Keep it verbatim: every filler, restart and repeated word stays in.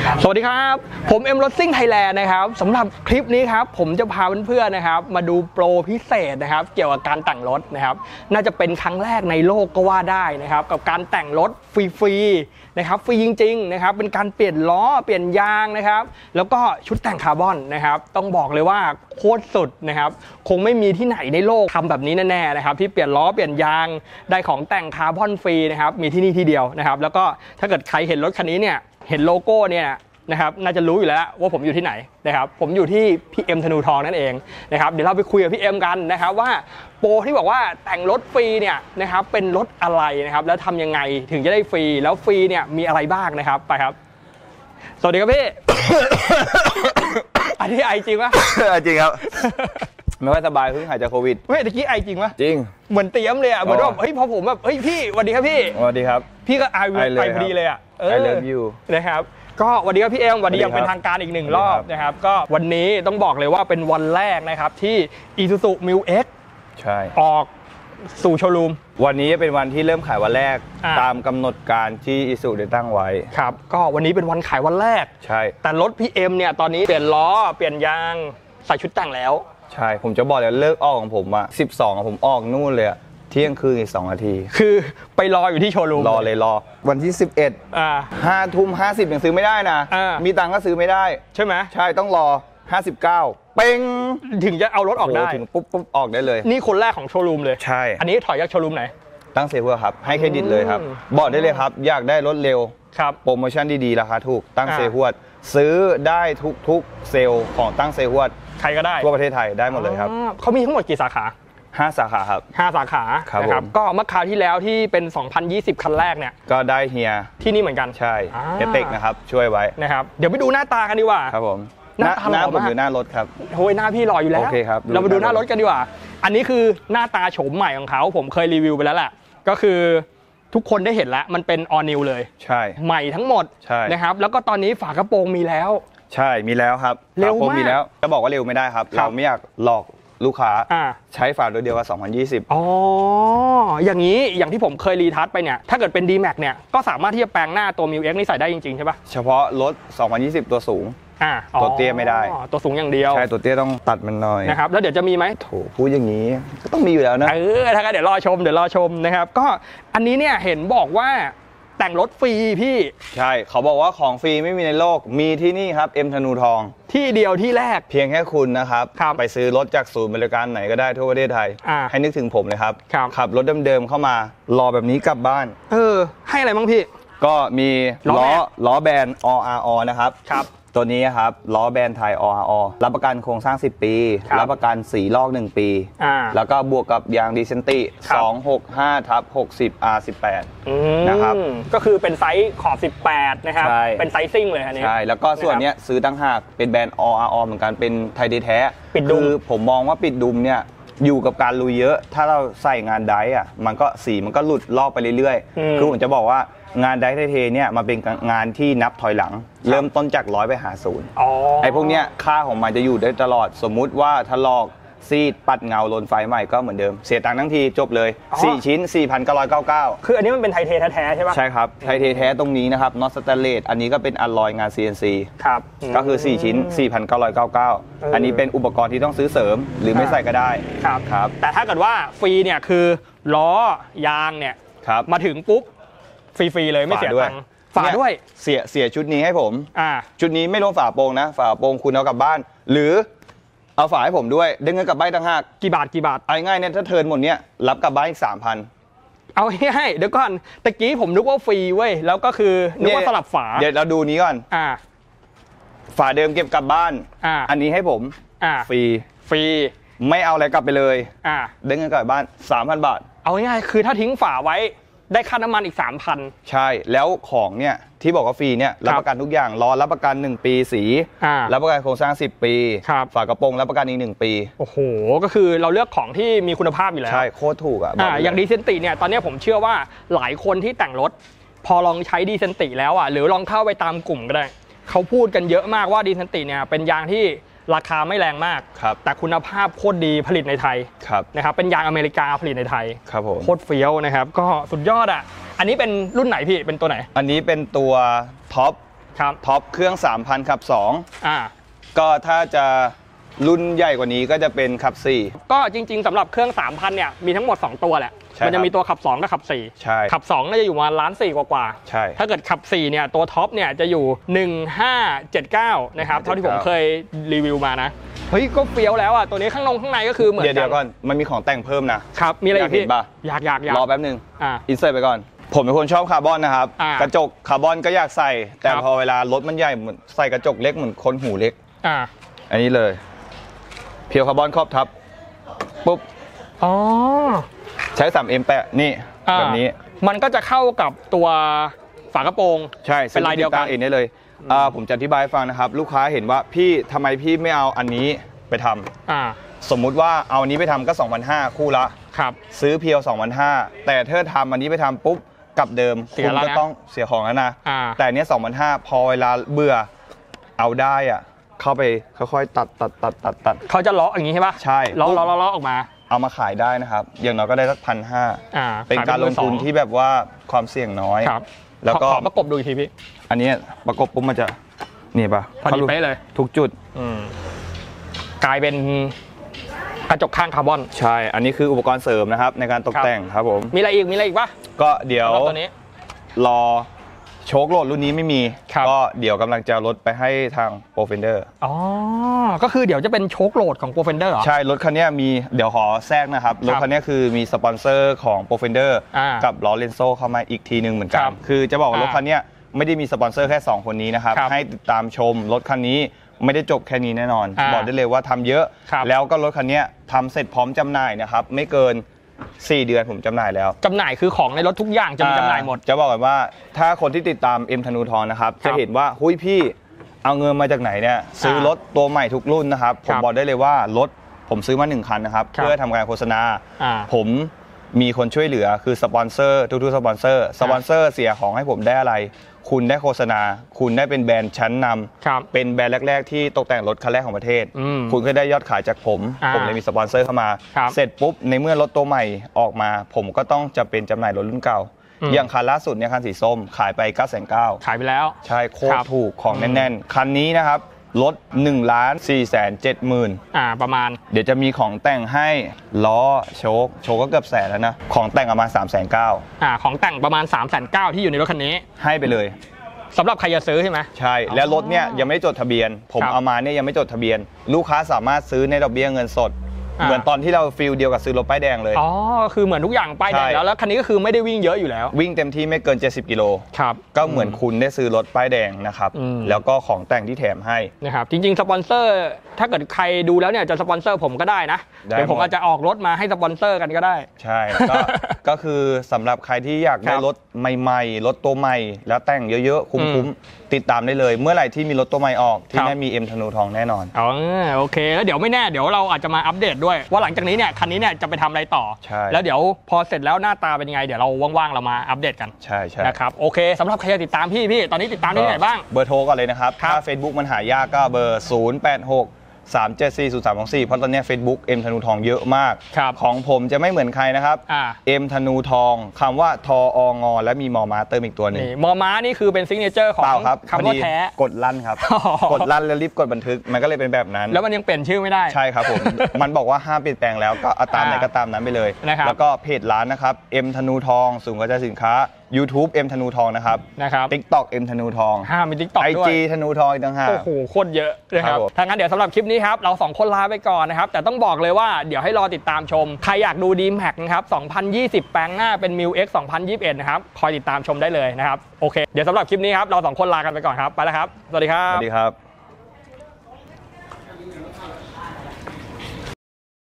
สวัสดีครับผมเอ็มรถซิ่งไทยแลนด์นะครับสำหรับคลิปนี้ครับผมจะพาเพื่อนๆนะครับมาดูโปรพิเศษนะครับเกี่ยวกับการแต่งรถนะครับน่าจะเป็นครั้งแรกในโลกก็ว่าได้นะครับกับการแต่งรถฟรีๆนะครับฟรีจริงๆนะครับเป็นการเปลี่ยนล้อเปลี่ยนยางนะครับแล้วก็ชุดแต่งคาร์บอนนะครับต้องบอกเลยว่าโคตรสุดนะครับคงไม่มีที่ไหนในโลกทำแบบนี้แน่ๆนะครับที่เปลี่ยนล้อเปลี่ยนยางได้ของแต่งคาร์บอนฟรีนะครับมีที่นี่ที่เดียวนะครับแล้วก็ถ้าเกิดใครเห็นรถคันนี้เนี่ยเห็นโลโก้เนี่ยนะครับน่าจะรู้อยู่แล้วว่าผมอยู่ที่ไหนนะครับผมอยู่ที่พี่เอ็มธนูทองนั่นเองนะครับเดี๋ยวเราไปคุยกับพี่เอ็มกันนะครับว่าโปรที่บอกว่าแต่งรถฟรีเนี่ยนะครับเป็นรถอะไรนะครับแล้วทำยังไงถึงจะได้ฟรีแล้วฟรีเนี่ยมีอะไรบ้างนะครับไปครับสวัสดีครับพี่ อันนี้ไอจริงปะจริงครับไม่ว่าสบายเพิ่งหายจากโควิดเฮ้ยตะกี้ไอจริงปะจริงเหมือนเตรียมเลยอ่ะเหมือนว่าเฮ้ยพอผมแบบเฮ้ยพี่สวัสดีครับพี่สวัสดีครับพี่ก็ไอไปพอดีเลยอ่ะเออ I love you นะครับก็วันนี้ครับพี่เอ็มวันนี้ยังเป็นทางการอีกหนึ่งรอบนะครับก็วันนี้ต้องบอกเลยว่าเป็นวันแรกนะครับที่ Isuzu Mu-X ใช่ออกสู่โชว์รูมวันนี้เป็นวันที่เริ่มขายวันแรกตามกำหนดการที่ Isuzu ได้ตั้งไว้ครับก็วันนี้เป็นวันขายวันแรกใช่แต่รถพี่เอ็มเนี่ยตอนนี้เปลี่ยนล้อเปลี่ยนยางใส่ชุดแต่งแล้วใช่ผมจะบอกเลยเลิกออกของผมอ่ะสิบสองผมออกนู่นเลยเที่ยงคืนอีกสองนาทีคือไปรออยู่ที่โชว์รูมรอเลยรอวันที่สิบเอ็ดอ่าห้าทุ่มห้าสิบยังซื้อไม่ได้นะมีตังค์ก็ซื้อไม่ได้ใช่ไหมใช่ต้องรอห้าสิบเก้าเป้งถึงจะเอารถออกได้ถึงปุ๊บปุ๊บออกได้เลยนี่คนแรกของโชว์รูมเลยใช่อันนี้ถอยจากโชว์รูมไหนตั้งเซเวอร์ครับให้เครดิตเลยครับบอกได้เลยครับอยากได้รถเร็วครับโปรโมชั่นดีๆราคาถูกตั้งเซเวอร์ซื้อได้ทุกๆเซลล์ของตั้งเซเวอร์ใครก็ได้ทั่วประเทศไทยได้หมดเลยครับเขามีทั้งหมดกี่สาขาห้าสาขาครับห้าสาขานะครับก็เมื่อคราวที่แล้วที่เป็นสองพันยี่สิบคันแรกเนี่ยก็ได้เฮียที่นี่เหมือนกันใช่เฮเต็กนะครับช่วยไว้นะครับเดี๋ยวไปดูหน้าตากันดีกว่าครับผมหน้าหน้าผมอยู่หน้ารถครับโอ้ยหน้าพี่หล่ออยู่แล้วโอเคครับเราไปดูหน้ารถกันดีกว่าอันนี้คือหน้าตาโฉมใหม่ของเขาผมเคยรีวิวไปแล้วแหละก็คือทุกคนได้เห็นแล้วมันเป็น all new เลยใช่ใหม่ทั้งหมดนะครับแล้วก็ตอนนี้ฝากระโปรงมีแล้วใช่มีแล้วครับเร็วมากมีแล้วจะบอกว่าเร็วไม่ได้ครับเราไม่อยากหลอกลูกค้าใช้ฝาตัวเดียวกับสองพันยี่สิบอ๋ออย่างนี้อย่างที่ผมเคยรีทัชไปเนี่ยถ้าเกิดเป็น ดี แม็กซ์ เนี่ยก็สามารถที่จะแปลงหน้าตัว Mu-X นี่ใส่ได้จริงๆใช่ปะเฉพาะรถสองพันยี่สิบตัวสูงตัวเตี้ยไม่ได้ตัวสูงอย่างเดียวใช่ตัวเตี้ยต้องตัดมันหน่อยนะครับแล้วเดี๋ยวจะมีไหมโถพูดอย่างนี้ก็ต้องมีอยู่แล้วนะเออถ้างั้นเดี๋ยวรอชมเดี๋ยวรอชมนะครับก็อันนี้เนี่ยเห็นบอกว่าแต่งรถฟรีพี่ใช่เขาบอกว่าของฟรีไม่มีในโลกมีที่นี่ครับเอ็มธนูทองที่เดียวที่แรกเพียงแค่คุณนะครับไปซื้อรถจากศูนย์บริการไหนก็ได้ทั่วประเทศไทยให้นึกถึงผมเลยครับขับรถเดิมๆเข้ามารอแบบนี้กลับบ้านเออให้อะไรบ้างพี่ก็มีล้อล้อแบรนด์ อ อาร์ อ นะครับครับตัวนี้ครับล้อแบรนด์ไทย อ อาร์ อ รับประกันโครงสร้างสิบปีรับประกันสีลอกหนึ่งปีแล้วก็บวกกับยางดีเซนตี้สองหกห้าทับหกสิบ อาร์ สิบแปด นะครับก็คือเป็นไซส์ขอบสิบแปดนะครับเป็นไซซิ่งเลยอันนี้ใช่แล้วก็ส่วนนี้ซื้อตั้งหากเป็นแบรนด์ อ อาร์ อ เหมือนกันเป็นไทยแท้คือผมมองว่าปิดดุมเนี่ยอยู่กับการลุยเยอะถ้าเราใส่งานไดร์อ่ะมันก็สีมันก็หลุดลอกไปเรื่อยๆคือผมจะบอกว่างานไดร์เทเนี่ยมันเป็นงานที่นับถอยหลังเริ่มต้นจากร้อยไปหาศูนย์ไอ้พวกเนี้ยค่าของมันจะอยู่ได้ตลอดสมมุติว่าถ้าลอกซีดปัดเงาลนไฟใหม่ก็เหมือนเดิมเสียตังค์ทั้งทีจบเลยสี่ชิ้น สี่พันเก้าร้อยเก้าสิบเก้าคืออันนี้มันเป็นไทเทแท้ๆใช่ปะใช่ครับไทเทแท้ตรงนี้นะครับน็อตสแตนเลสอันนี้ก็เป็นอลลอยงาน ซี เอ็น ซีครับก็คือสี่ชิ้น สี่พันเก้าร้อยเก้าสิบเก้า อันนี้เป็นอุปกรณ์ที่ต้องซื้อเสริมหรือไม่ใส่ก็ได้ครับครับแต่ถ้าเกิดว่าฟรีเนี่ยคือล้อยางเนี่ยมาถึงปุ๊บฟรีๆเลยไม่เสียตังค์ฝาด้วยเสียเสียชุดนี้ให้ผมชุดนี้ไม่รวมฝาโปรงนะฝาโปรงคุณเอากลับบ้านหรือเอาฝาให้ผมด้วยได้เงินกลับบ้านตั้งห้ากี่บาทกี่บาทเอาง่ายเนี่ยถ้าเทิร์นหมดเนี้ยรับกลับบ้านอีกสามพันเอาให้เดี๋ยวก่อนตะกี้ผมนึกว่าฟรีเว้ยแล้วก็คือนึกว่าสลับฝาเดี๋ยวเราดูนี้ก่อนอ่าฝาเดิมเก็บกลับบ้านอ่าอันนี้ให้ผมอ่าฟรีฟรีไม่เอาอะไรกลับไปเลยอ่าได้เงินกลับบ้าน สามพัน บาทเอาง่ายคือถ้าทิ้งฝาไว้ได้ค่าน้ำมันอีก สามพันใช่แล้วของเนี่ยที่บอกว่าฟรีเนี่ยรับประกันทุกอย่างล้อรับประกันหนึ่งปีสีรับประกันโครงสร้างสิบปีฝากระโปรงรับประกันอีกหนึ่งปีโอ้โหก็คือเราเลือกของที่มีคุณภาพอยู่แล้วใช่โคตรถูกอ่ะอย่างดีเซนติเนี่ยตอนนี้ผมเชื่อว่าหลายคนที่แต่งรถพอลองใช้ดีเซนติแล้วอ่ะหรือลองเข้าไปตามกลุ่มก็ได้เขาพูดกันเยอะมากว่าดีเซนติเนี่ยเป็นยางที่ราคาไม่แรงมากแต่คุณภาพโคตรดีผลิตในไทยนะครับเป็นยางอเมริกาผลิตในไทยโคตรเฟี้ยวนะครับก็สุดยอดอ่ะอันนี้เป็นรุ่นไหนพี่เป็นตัวไหนอันนี้เป็นตัวท็อปครับท็อปเครื่อง สามพัน ขับ สองอ่าก็ถ้าจะรุ่นใหญ่กว่านี้ก็จะเป็นขับ สี่ก็จริงๆสำหรับเครื่อง สามพัน เนี่ยมีทั้งหมดสองตัวแหละมันจะมีตัวขับสองกับขับสี่ใช่ขับสองน่าจะอยู่ประมาณล้านสี่กว่าๆใช่ถ้าเกิดขับสี่เนี่ยตัวท็อปเนี่ยจะอยู่หนึ่งห้าเจ็ดเก้านะครับเท่าที่ผมเคยรีวิวมานะเฮ้ยก็เฟี้ยวแล้วอ่ะตัวนี้ข้างนงข้างในก็คือเหมือนกันเดี๋ยวก่อนมันมีของแต่งเพิ่มนะครับมีอะไรอีกพี่อยากอยากอยากรอแป๊บนึงอ่าอินเสิร์ตไปก่อนผมเป็นคนชอบคาร์บอนนะครับกระจกคาร์บอนก็อยากใส่แต่พอเวลารถมันใหญ่เหมือนใส่กระจกเล็กเหมือนคนหูเล็กอ่าอันนี้เลยเพียวคาร์บอนครอบทับปุ๊บอ๋อใช้ สามเอ็ม แปะนี่แบบนี้มันก็จะเข้ากับตัวฝากระโปรงใช่เป็นลายเดียวกันเองได้เลยอ่าผมจะอธิบายให้ฟังนะครับลูกค้าเห็นว่าพี่ทำไมพี่ไม่เอาอันนี้ไปทำอ่าสมมุติว่าเอาอันนี้ไปทำก็ สองพันห้าร้อย คู่ละครับซื้อเพียว สองพันห้าร้อย แต่ถ้าทำอันนี้ไปทำปุ๊บกับเดิมคุณก็ต้องเสียของแล้วนะแต่เนี้ย สองพันห้าร้อย พอเวลาเบื่อเอาได้อ่ะเข้าไปค่อยๆตัดตัดตัดตัดตัดเขาจะเลาะอย่างนี้ใช่ปะใช่เลาะเลาะเลาะออกมาเอามาขายได้นะครับอย่างน้อยก็ได้สักพันห้าเป็นการลงทุนที่แบบว่าความเสี่ยงน้อยแล้วก็ประกบดูอีกทีพี่อันนี้ประกบปุ๊บมันจะนี่ปะพอดีเป๊ะเลยทุกจุดกลายเป็นกระจกข้างคาร์บอนใช่อันนี้คืออุปกรณ์เสริมนะครับในการตกแต่งครับผมมีอะไรอีกมีอะไรอีกปะก็เดี๋ยวตัวนี้รอโชคโหลดรุ่นนี้ไม่มีก็เดี๋ยวกำลังจะลดไปให้ทางโปรเฟนเดอร์อ๋อก็คือเดี๋ยวจะเป็นโชคโหลดของโปรเฟนเดอร์เหรอใช่รถคันนี้มีเดี๋ยวขอแทรกนะครับรถคันนี้คือมีสปอนเซอร์ของโปรเฟนเดอร์กับลอเรนโซเข้ามาอีกทีนึงเหมือนกันคือจะบอกว่ารถคันนี้ไม่ได้มีสปอนเซอร์แค่สองคนนี้นะครับให้ติดตามชมรถคันนี้ไม่ได้จบแค่นี้แน่นอนบอกได้เลยว่าทำเยอะแล้วก็รถคันนี้ทำเสร็จพร้อมจำหน่ายนะครับไม่เกินสี่เดือนผมจำหน่ายแล้วจำหน่ายคือของในรถทุกอย่างจะมีจำหน่ายหมดจะบอกกันว่าถ้าคนที่ติดตามเอ็มธนูทองนะครับจะเห็นว่าหุ้ยพี่เอาเงินมาจากไหนเนี่ยซื้อรถตัวใหม่ทุกรุ่นนะครับผมบอกได้เลยว่ารถผมซื้อมาหนึ่งคันนะครับเพื่อทำการโฆษณาผมมีคนช่วยเหลือคือสปอนเซอร์ทุกๆสปอนเซอร์สปอนเซอร์เสียของให้ผมได้อะไรคุณได้โฆษณาคุณได้เป็นแบรนด์ชั้นนำเป็นแบรนด์แรกๆที่ตกแต่งรถคันแรกของประเทศคุณก็ได้ยอดขายจากผมผมเลยมีสปอนเซอร์เข้ามาเสร็จปุ๊บในเมื่อรถตัวใหม่ออกมาผมก็ต้องจะเป็นจำหน่ายรถรุ่นเก่าอย่างคันล่าสุดเนี่ยคันสีส้มขายไป เก้าแสนเก้าหมื่นขายไปแล้วใช่โคตรถูกของแน่นๆคันนี้นะครับรถ หนึ่งล้านสี่แสนเจ็ดหมื่นอ่าประมาณเดี๋ยวจะมีของแต่งให้ล้อโชคโชคก็เกือบแสนแล้วนะของแต่งประมาณ สามแสนเก้าหมื่นอ่าของแต่งประมาณ สามแสนเก้าหมื่น ที่อยู่ในรถคันนี้ให้ไปเลยสำหรับใครจะซื้อใช่ไหมใช่แล้วรถเนี่ยยังไม่ได้จดทะเบียนผมเอามาเนี่ยยังไม่จดทะเบียนลูกค้าสามารถซื้อในดอกเบี้ยเงินสดเหมือนตอนที่เราฟีลเดียวกับซื้อรถป้ายแดงเลยอ๋อคือเหมือนทุกอย่างป้ายแดงแล้วแล้วคันนี้ก็คือไม่ได้วิ่งเยอะอยู่แล้ววิ่งเต็มที่ไม่เกินเจ็ดสิบกิโลครับก็เหมือนคุณได้ซื้อรถป้ายแดงนะครับแล้วก็ของแต่งที่แถมให้นะครับจริงๆสปอนเซอร์ถ้าเกิดใครดูแล้วเนี่ยจะสปอนเซอร์ผมก็ได้นะเดี๋ยวผมอาจจะออกรถมาให้สปอนเซอร์กันก็ได้ใช่ก็ก็คือสำหรับใครที่อยากได้รถใหม่ๆรถตัวใหม่แล้วแต่งเยอะๆคุ้มๆติดตามได้เลยเมื่อไหร่ที่มีรถตัวใหม่ออกที่นั่นมีเอ็มธนูทองแน่นอนอ๋อโอเคแล้วเดี๋ยวไม่แน่เดี๋ยวเราอาจจะมาอัปเดตด้วยว่าหลังจากนี้เนี่ยคันนี้เนี่ยจะไปทำอะไรต่อแล้วเดี๋ยวพอเสร็จแล้วหน้าตาเป็นยังไงเดี๋ยวเราว่างๆเรามาอัปเดตกันใช่ใช่นะครับโอเคสำหรับใครจะติดตามพี่พี่ตอนนี้ติดตามที่ไหนบ้างเบอร์โทรก่อนเลยนะครับถ้า Facebook มันหายากก็เบอร์ศูนย์ แปด หก สาม เจ็ด สี่ ศูนย์ สาม สอง สี่เพราะตอนนี้ Facebook เอ็มธนูทองเยอะมากของผมจะไม่เหมือนใครนะครับเอ็มธนูทองคำว่าทอองอและมีมอม้าเติมอีกตัวนึงมอม้านี่คือเป็นซิกเนเจอร์ของคำว่าแท้กดลั่นครับกดลั่นแล้วรีบกดบันทึกมันก็เลยเป็นแบบนั้นแล้วมันยังเปลี่ยนชื่อไม่ได้ใช่ครับผมมันบอกว่าห้ามเปลี่ยนแปลงแล้วก็เอาตามไหนก็ตามนั้นไปเลยแล้วก็เพจร้านนะครับเอ็มธนูทองศูนย์กระจายสินค้าYouTube เอ็มธนูทองนะครับนะครับ TikTok เอ็มธนูทองห้ามี TikTok ด้วยไอ จี ธนูทองอีกต่างหากโอ้โหโคตรเยอะนะครับถ้างั้นเดี๋ยวสำหรับคลิปนี้ครับเราสองคนลาไปก่อนนะครับแต่ต้องบอกเลยว่าเดี๋ยวให้รอติดตามชมใครอยากดู ดี แม็กซ์ นะครับสองพันยี่สิบแปลงหน้าเป็น มิว เอ็กซ์ สองพันยี่สิบเอ็ดนะครับคอยติดตามชมได้เลยนะครับโอเคเดี๋ยวสำหรับคลิปนี้ครับเราสองคนลากันไปก่อนครับไปแล้วครับสวัสดีครับสวัสดีครับ